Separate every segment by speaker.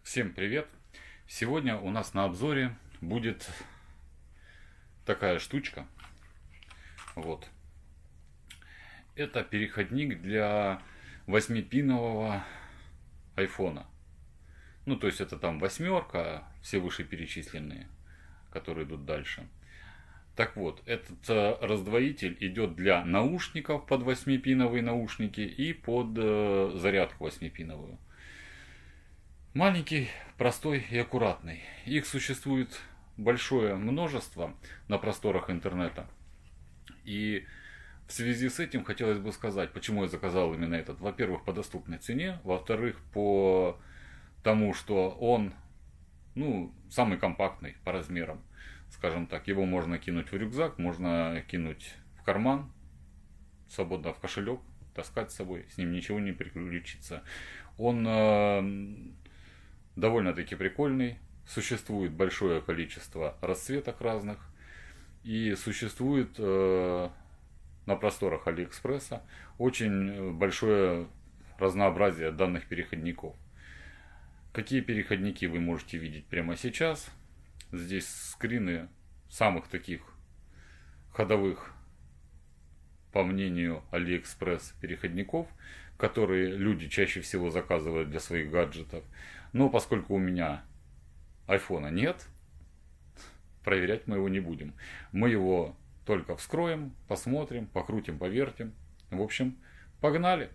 Speaker 1: Всем привет! Сегодня у нас на обзоре будет такая штучка. Вот. Это переходник для 8-пинового айфона. Ну, то есть это там восьмерка, все вышеперечисленные, которые идут дальше. Так вот, этот раздвоитель идет для наушников под 8-пиновые наушники и под зарядку 8-пиновую. Маленький, простой и аккуратный. Их существует большое множество на просторах интернета. И в связи с этим хотелось бы сказать, почему я заказал именно этот. Во-первых, по доступной цене. Во-вторых, по тому, что он самый компактный по размерам. Скажем так, его можно кинуть в рюкзак, можно кинуть в карман, свободно в кошелек, таскать с собой, с ним ничего не приключится. Он довольно-таки прикольный, существует большое количество расцветок разных, и существует на просторах Алиэкспресса очень большое разнообразие данных переходников. Какие переходники вы можете видеть прямо сейчас? Здесь скрины самых таких ходовых, по мнению Алиэкспресс, переходников, которые люди чаще всего заказывают для своих гаджетов. Но поскольку у меня айфона нет, проверять мы его не будем. Мы его только вскроем, посмотрим, покрутим, повертим. В общем, погнали!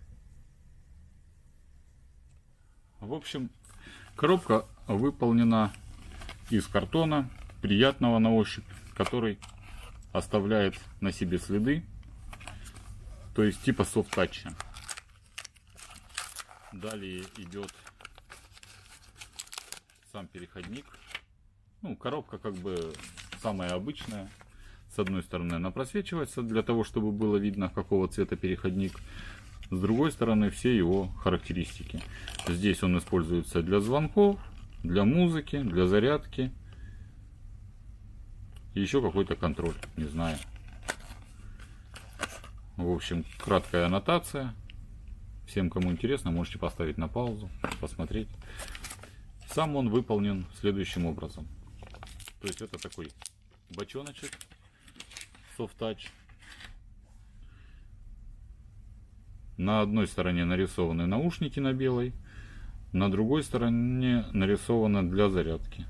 Speaker 1: В общем, коробка выполнена из картона, приятного на ощупь, который оставляет на себе следы, то есть типа софт-тача. Далее идет сам переходник. Коробка как бы самая обычная. С одной стороны она просвечивается для того, чтобы было видно, какого цвета переходник. С другой стороны все его характеристики. Здесь он используется для звонков, для музыки, для зарядки. И еще какой-то контроль, не знаю. В общем, краткая аннотация. Всем, кому интересно, можете поставить на паузу, посмотреть. Сам он выполнен следующим образом. То есть это такой бочоночек Soft Touch. На одной стороне нарисованы наушники на белой, на другой стороне нарисовано для зарядки.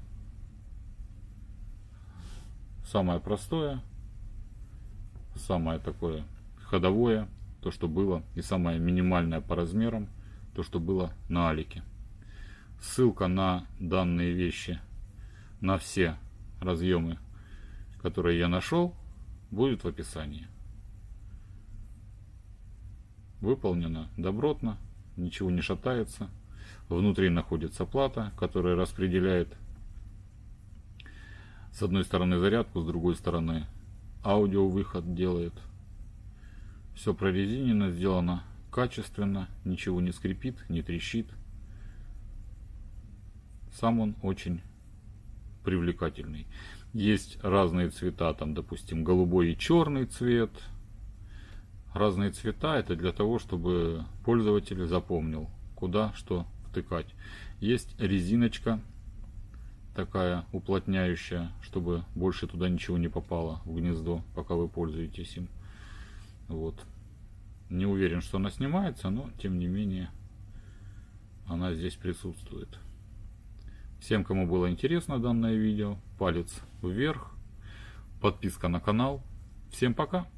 Speaker 1: Самое простое, самое такое ходовое, то что было, и самое минимальное по размерам, то что было на Алике. Ссылка на данные вещи, на все разъемы, которые я нашел, будет в описании. Выполнено добротно, ничего не шатается. Внутри находится плата, которая распределяет с одной стороны зарядку, с другой стороны аудиовыход делает. Все прорезинено, сделано качественно, ничего не скрипит, не трещит. Сам он очень привлекательный. Есть разные цвета, там, допустим, голубой и черный цвет. Разные цвета это для того, чтобы пользователь запомнил, куда что втыкать. Есть резиночка такая уплотняющая, чтобы больше туда ничего не попало в гнездо, пока вы пользуетесь им. Вот. Не уверен, что она снимается, но тем не менее она здесь присутствует. Всем, кому было интересно данное видео, палец вверх, подписка на канал. Всем пока!